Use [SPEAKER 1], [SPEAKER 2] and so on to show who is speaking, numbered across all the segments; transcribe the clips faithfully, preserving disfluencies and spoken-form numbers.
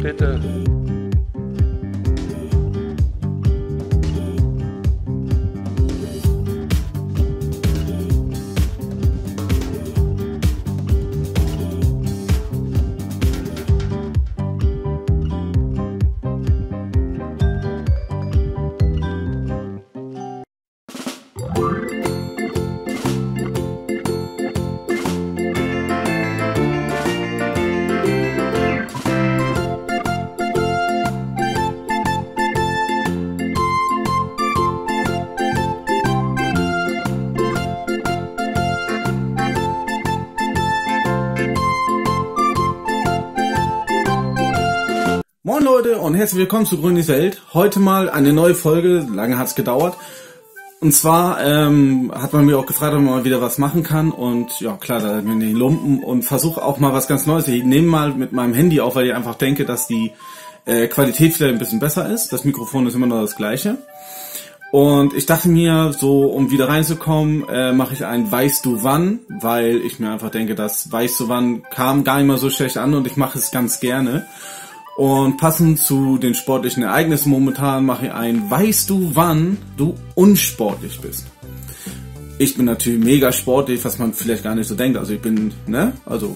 [SPEAKER 1] bitte.
[SPEAKER 2] Moin Leute und herzlich willkommen zu Grünes Welt. Heute mal eine neue Folge, lange hat's gedauert. Und zwar ähm, hat man mir auch gefragt, ob man mal wieder was machen kann. Und ja klar, da bin ich in den Lumpen und versuche auch mal was ganz Neues. Ich nehme mal mit meinem Handy auf, weil ich einfach denke, dass die äh, Qualität vielleicht ein bisschen besser ist. Das Mikrofon ist immer noch das gleiche. Und ich dachte mir, so um wieder reinzukommen, äh, mache ich ein Weißt du wann, weil ich mir einfach denke, das Weißt du wann kam gar nicht mal so schlecht an und ich mache es ganz gerne. Und passend zu den sportlichen Ereignissen momentan mache ich ein Weißt du wann du unsportlich bist. Ich bin natürlich mega sportlich, was man vielleicht gar nicht so denkt. Also ich bin, ne, also.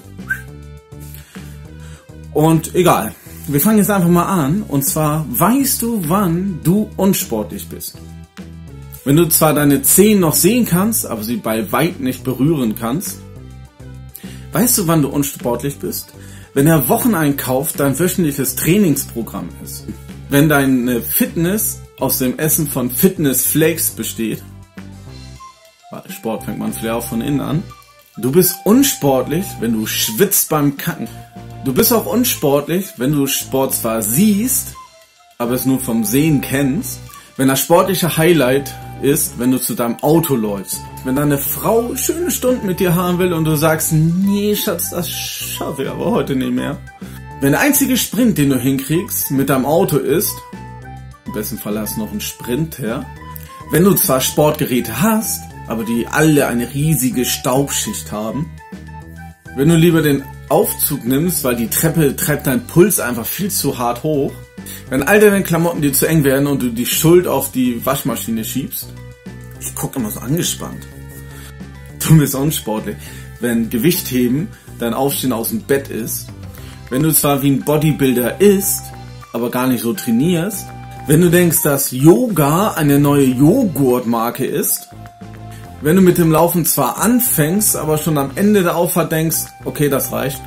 [SPEAKER 2] Und egal. Wir fangen jetzt einfach mal an. Und zwar, weißt du wann du unsportlich bist? Wenn du zwar deine Zehen noch sehen kannst, aber sie bei weit nicht berühren kannst. Weißt du wann du unsportlich bist? Wenn der Wocheneinkauf dein wöchentliches Trainingsprogramm ist. Wenn deine Fitness aus dem Essen von Fitnessflakes besteht. Sport fängt man vielleicht auch von innen an. Du bist unsportlich, wenn du schwitzt beim Kacken. Du bist auch unsportlich, wenn du Sport zwar siehst, aber es nur vom Sehen kennst. Wenn das sportliche Highlight ist, wenn du zu deinem Auto läufst. Wenn deine Frau schöne Stunden mit dir haben will und du sagst, nee Schatz, das schaffe ich aber heute nicht mehr. Wenn der einzige Sprint, den du hinkriegst, mit deinem Auto ist, im besten Fall hast du noch einen Sprinter. Wenn du zwar Sportgeräte hast, aber die alle eine riesige Staubschicht haben. Wenn du lieber den Aufzug nimmst, weil die Treppe treibt deinen Puls einfach viel zu hart hoch. Wenn all deine Klamotten dir zu eng werden und du die Schuld auf die Waschmaschine schiebst. Ich gucke immer so angespannt. Du bist unsportlich. Wenn Gewichtheben dein Aufstehen aus dem Bett ist. Wenn du zwar wie ein Bodybuilder isst, aber gar nicht so trainierst. Wenn du denkst, dass Yoga eine neue Joghurtmarke ist. Wenn du mit dem Laufen zwar anfängst, aber schon am Ende der Auffahrt denkst, okay, das reicht.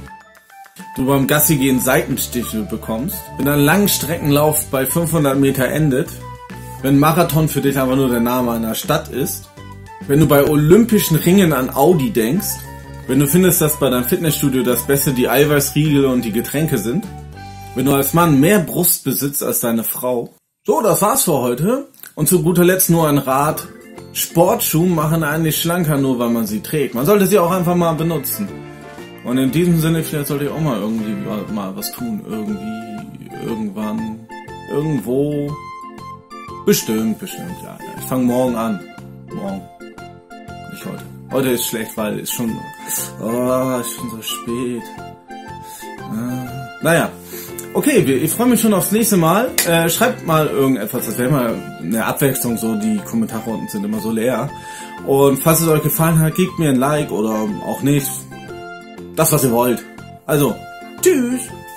[SPEAKER 2] Du beim Gassi gehen Seitenstiche bekommst. Wenn dein Langstreckenlauf bei fünfhundert Meter endet. Wenn Marathon für dich aber nur der Name einer Stadt ist. Wenn du bei olympischen Ringen an Audi denkst. Wenn du findest, dass bei deinem Fitnessstudio das Beste die Eiweißriegel und die Getränke sind. Wenn du als Mann mehr Brust besitzt als deine Frau. So, das war's für heute. Und zu guter Letzt nur ein Rat. Sportschuhe machen einen nicht schlanker, nur weil man sie trägt. Man sollte sie auch einfach mal benutzen. Und in diesem Sinne, vielleicht sollte ich auch mal irgendwie mal was tun. Irgendwie, irgendwann, irgendwo. Bestimmt, bestimmt, ja. Ich fange morgen an. Morgen. Nicht heute. Heute ist schlecht, weil es schon, oh, ist schon so spät. Äh, naja. Okay, ich freue mich schon aufs nächste Mal. Äh, schreibt mal irgendetwas, das wäre immer eine Abwechslung, so die Kommentare unten sind immer so leer. Und falls es euch gefallen hat, gebt mir ein Like oder auch nicht. Das, was ihr wollt. Also, tschüss!